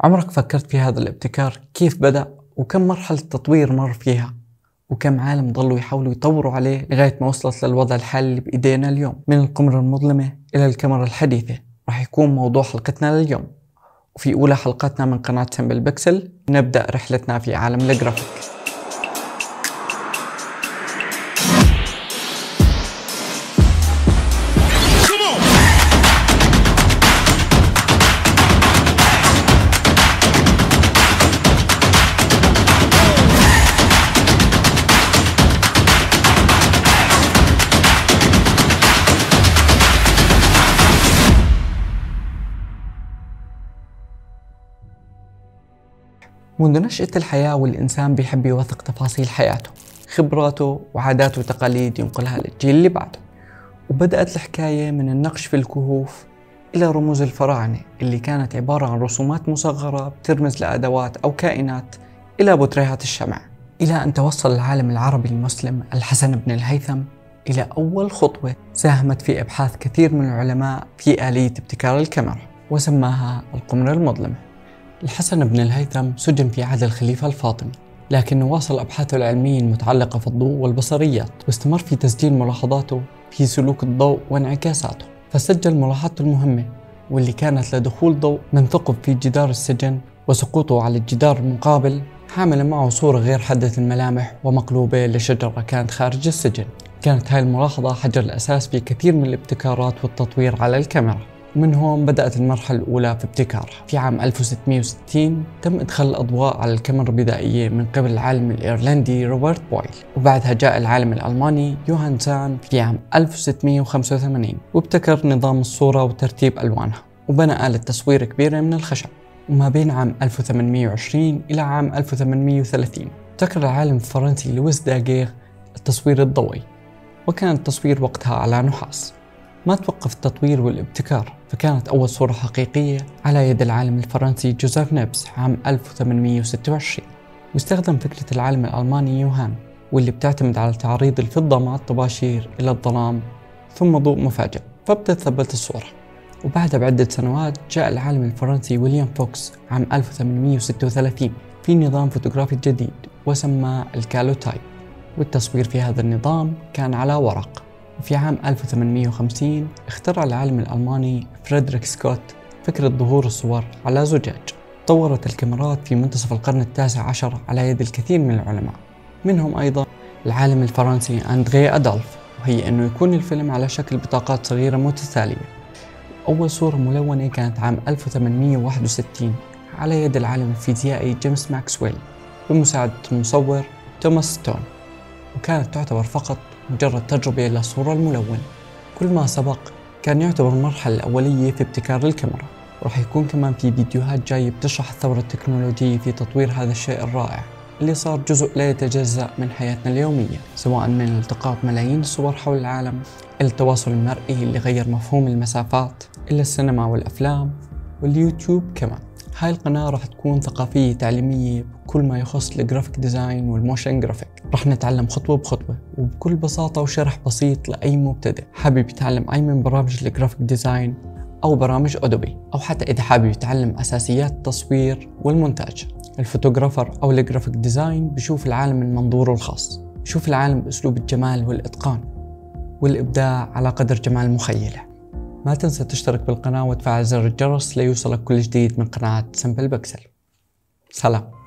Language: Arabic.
عمرك فكرت في هذا الابتكار كيف بدأ وكم مرحلة تطوير مر فيها وكم عالم ضلوا يحاولوا يطوروا عليه لغاية ما وصلت للوضع الحالي اللي بإيدينا اليوم؟ من القمر المظلمة إلى الكاميرا الحديثة راح يكون موضوع حلقتنا لليوم. وفي أولى حلقاتنا من قناة سمبل بكسل نبدأ رحلتنا في عالم الجرافيك. منذ نشأة الحياة والإنسان بيحب يوثق تفاصيل حياته، خبراته وعادات وتقاليد ينقلها للجيل اللي بعده. وبدأت الحكاية من النقش في الكهوف إلى رموز الفراعنة اللي كانت عبارة عن رسومات مصغرة بترمز لأدوات أو كائنات إلى بطريهات الشمع، إلى أن توصل العالم العربي المسلم الحسن بن الهيثم إلى أول خطوة ساهمت في إبحاث كثير من العلماء في آلية ابتكار الكاميرا وسماها القمر المظلمة. الحسن بن الهيثم سجن في عهد الخليفة الفاطمي، لكنه واصل أبحاثه العلمية المتعلقة في الضوء والبصريات، واستمر في تسجيل ملاحظاته في سلوك الضوء وانعكاساته. فسجل ملاحظته المهمة واللي كانت لدخول ضوء من ثقب في جدار السجن وسقوطه على الجدار المقابل حاملا معه صورة غير حادة الملامح ومقلوبة لشجرة كانت خارج السجن. كانت هاي الملاحظة حجر الأساس في كثير من الابتكارات والتطوير على الكاميرا. ومن هون بدأت المرحلة الأولى في ابتكارها. في عام 1660 تم إدخال الأضواء على الكاميرا البدائية من قبل العالم الإيرلندي روبرت بويل، وبعدها جاء العالم الألماني يوهان سان في عام 1685 وابتكر نظام الصورة وترتيب ألوانها وبنى آلة تصوير كبيرة من الخشب. وما بين عام 1820 إلى عام 1830 ابتكر العالم الفرنسي لويس داغير التصوير الضوئي، وكان التصوير وقتها على نحاس. ما توقف التطوير والابتكار، فكانت أول صورة حقيقية على يد العالم الفرنسي جوزيف نيبس عام 1826. واستخدم فكرة العالم الألماني يوهان واللي بتعتمد على تعريض الفضة مع الطباشير إلى الظلام ثم ضوء مفاجئ فبتثبت الصورة. وبعدها بعدة سنوات جاء العالم الفرنسي ويليام فوكس عام 1836 في نظام فوتوغرافي جديد وسماه الكالوتايب، والتصوير في هذا النظام كان على ورق. وفي عام 1850 اخترع العالم الألماني فريدريك سكوت فكرة ظهور الصور على زجاج. طورت الكاميرات في منتصف القرن التاسع عشر على يد الكثير من العلماء، منهم أيضا العالم الفرنسي أندري أدولف، وهي أنه يكون الفيلم على شكل بطاقات صغيرة متتالية. أول صورة ملونة كانت عام 1861 على يد العالم الفيزيائي جيمس ماكسويل بمساعدة المصور توماس ستون، وكانت تعتبر فقط مجرد تجربة للصورة الملونة. كل ما سبق كان يعتبر المرحلة الأولية في ابتكار الكاميرا. وراح يكون كمان في فيديوهات جاية بتشرح الثورة التكنولوجية في تطوير هذا الشيء الرائع اللي صار جزء لا يتجزأ من حياتنا اليومية، سواء من التقاط ملايين الصور حول العالم إلى التواصل المرئي اللي غير مفهوم المسافات إلى السينما والأفلام واليوتيوب كمان. هاي القناة راح تكون ثقافية تعليمية بكل ما يخص الجرافيك ديزاين والموشن جرافيك. راح نتعلم خطوة بخطوة وبكل بساطة وشرح بسيط لأي مبتدئ حابب يتعلم أي من برامج الجرافيك ديزاين أو برامج أدوبي، أو حتى إذا حابب يتعلم أساسيات التصوير والمونتاج. الفوتوغرافر أو الجرافيك ديزاين بشوف العالم من منظوره الخاص، بشوف العالم بأسلوب الجمال والإتقان والإبداع على قدر جمال مخيله. ما تنسى تشترك بالقناة وتفعل زر الجرس ليوصلك كل جديد من قناة سمبل بكسل. سلام.